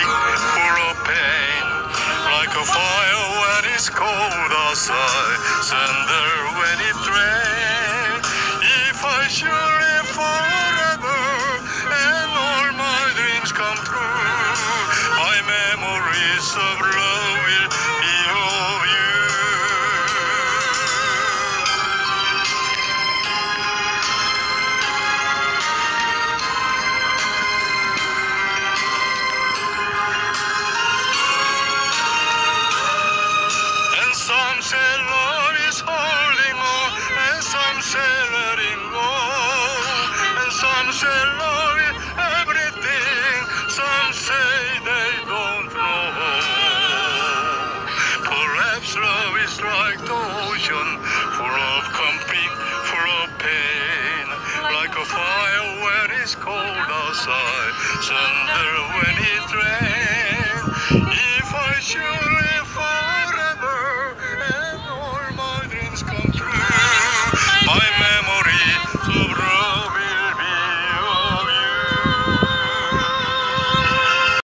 full of pain, like a fire when it's cold outside, thunder when it rains. If I should live forever and all my dreams come true, my memories of love